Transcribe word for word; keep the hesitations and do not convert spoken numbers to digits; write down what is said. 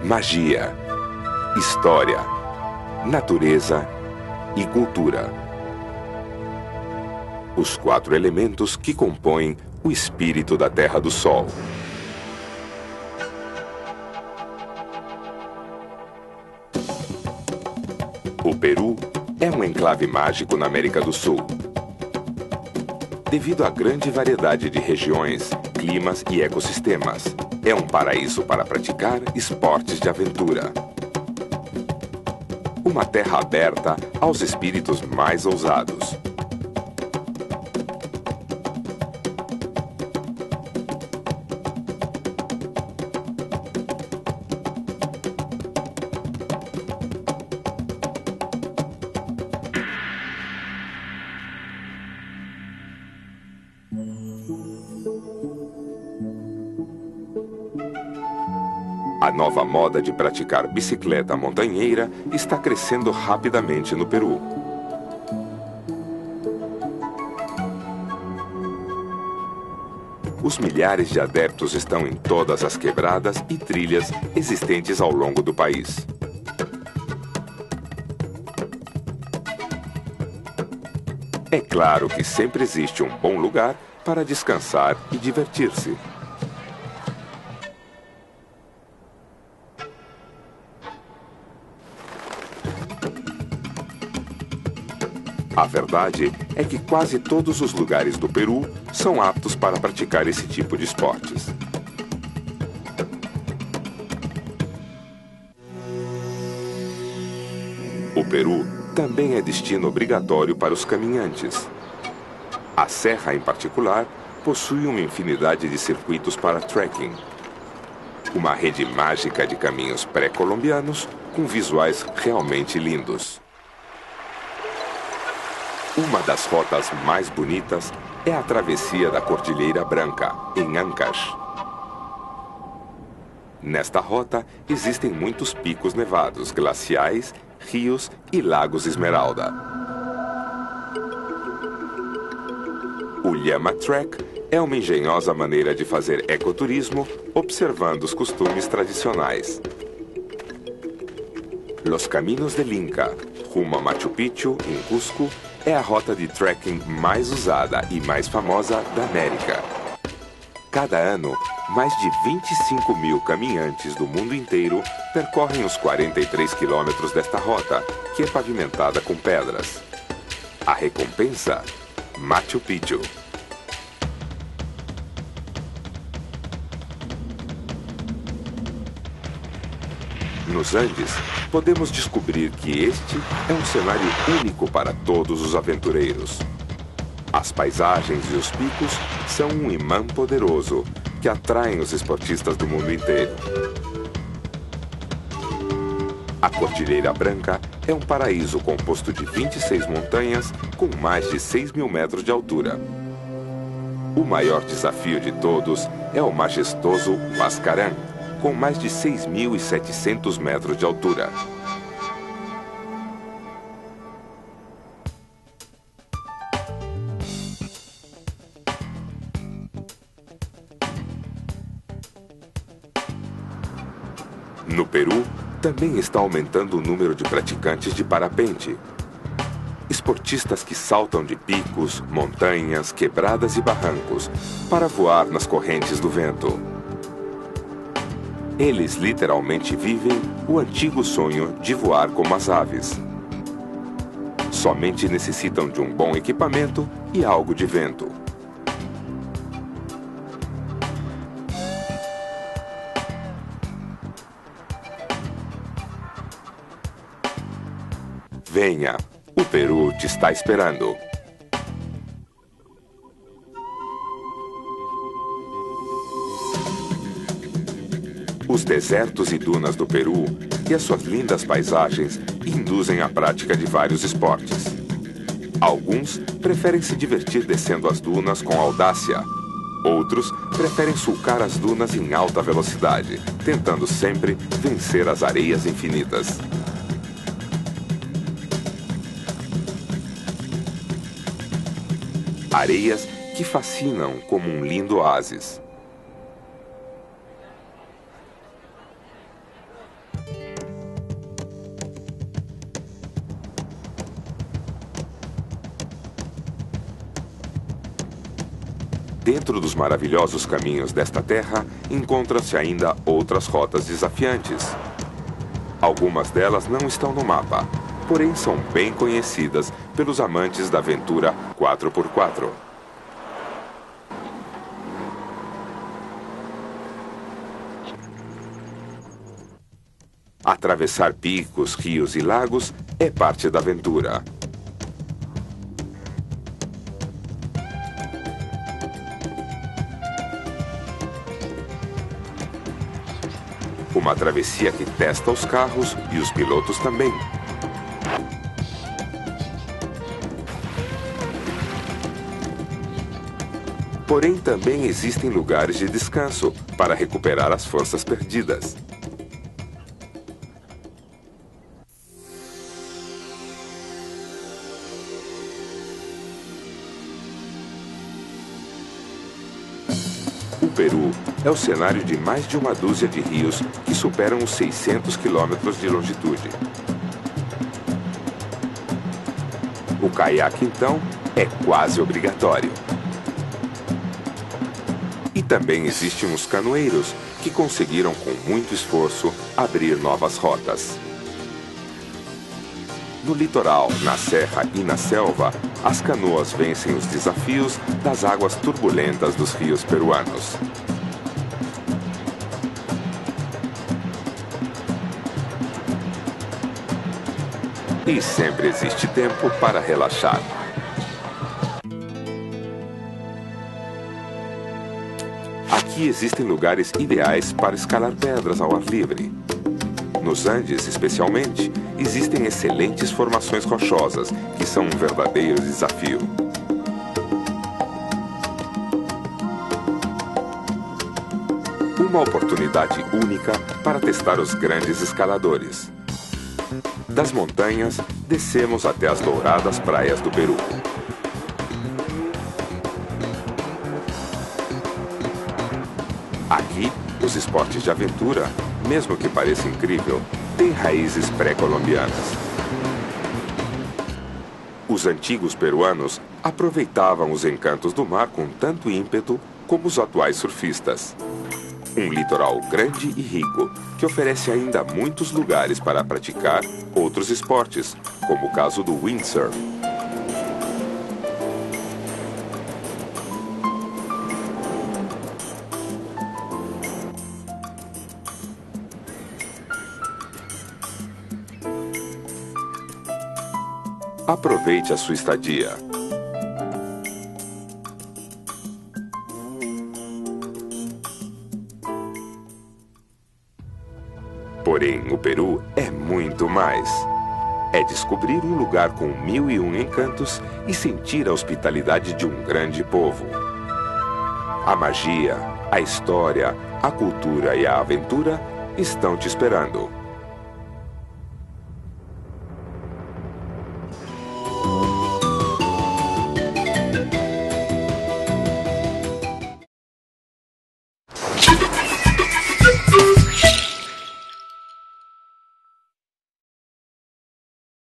magia, história, natureza e cultura. Os quatro elementos que compõem o espírito da Terra do Sol. O Peru é um enclave mágico na América do Sul. Devido à grande variedade de regiões, climas e ecossistemas, é um paraíso para praticar esportes de aventura. Uma terra aberta aos espíritos mais ousados. A nova moda de praticar bicicleta montanheira está crescendo rapidamente no Peru. Os milhares de adeptos estão em todas as quebradas e trilhas existentes ao longo do país. É claro que sempre existe um bom lugar para descansar e divertir-se. A verdade é que quase todos os lugares do Peru são aptos para praticar esse tipo de esportes. O Peru também é destino obrigatório para os caminhantes. A serra, em particular, possui uma infinidade de circuitos para trekking. Uma rede mágica de caminhos pré-colombianos com visuais realmente lindos. Uma das rotas mais bonitas é a travessia da Cordilheira Branca, em Ancash. Nesta rota, existem muitos picos nevados, glaciais, rios e lagos esmeralda. O Llama Trek é uma engenhosa maneira de fazer ecoturismo observando os costumes tradicionais. Los Caminos del Inca, rumo a Machu Picchu, em Cusco, é a rota de trekking mais usada e mais famosa da América. Cada ano, mais de vinte e cinco mil caminhantes do mundo inteiro percorrem os quarenta e três quilômetros desta rota, que é pavimentada com pedras. A recompensa? Machu Picchu. Nos Andes, podemos descobrir que este é um cenário único para todos os aventureiros. As paisagens e os picos são um imã poderoso que atraem os esportistas do mundo inteiro. A Cordilheira Branca é um paraíso composto de vinte e seis montanhas com mais de seis mil metros de altura. O maior desafio de todos é o majestoso Huascarán, com mais de seis mil e setecentos metros de altura. No Peru, também está aumentando o número de praticantes de parapente. Esportistas que saltam de picos, montanhas, quebradas e barrancos para voar nas correntes do vento. Eles literalmente vivem o antigo sonho de voar como as aves. Somente necessitam de um bom equipamento e algo de vento. Venha, o Peru te está esperando. Os desertos e dunas do Peru e as suas lindas paisagens induzem a prática de vários esportes. Alguns preferem se divertir descendo as dunas com audácia. Outros preferem sulcar as dunas em alta velocidade, tentando sempre vencer as areias infinitas. Areias que fascinam como um lindo oásis. Dentro dos maravilhosos caminhos desta terra, encontram-se ainda outras rotas desafiantes. Algumas delas não estão no mapa, porém são bem conhecidas pelos amantes da aventura quatro por quatro. Atravessar picos, rios e lagos é parte da aventura. Uma travessia que testa os carros e os pilotos também. Porém, também existem lugares de descanso para recuperar as forças perdidas. O Peru é o cenário de mais de uma dúzia de rios que superam os seiscentos quilômetros de longitude. O caiaque, então, é quase obrigatório. E também existem os canoeiros, que conseguiram, com muito esforço, abrir novas rotas. No litoral, na serra e na selva, as canoas vencem os desafios das águas turbulentas dos rios peruanos. E sempre existe tempo para relaxar. Aqui existem lugares ideais para escalar pedras ao ar livre. Nos Andes, especialmente, existem excelentes formações rochosas, que são um verdadeiro desafio. Uma oportunidade única para testar os grandes escaladores. Das montanhas, descemos até as douradas praias do Peru. Aqui, os esportes de aventura, mesmo que pareça incrível, têm raízes pré-colombianas. Os antigos peruanos aproveitavam os encantos do mar com tanto ímpeto como os atuais surfistas. Um litoral grande e rico, que oferece ainda muitos lugares para praticar outros esportes, como o caso do windsurf. Aproveite a sua estadia. Porém, o Peru é muito mais. É descobrir um lugar com mil e um encantos e sentir a hospitalidade de um grande povo. A magia, a história, a cultura e a aventura estão te esperando.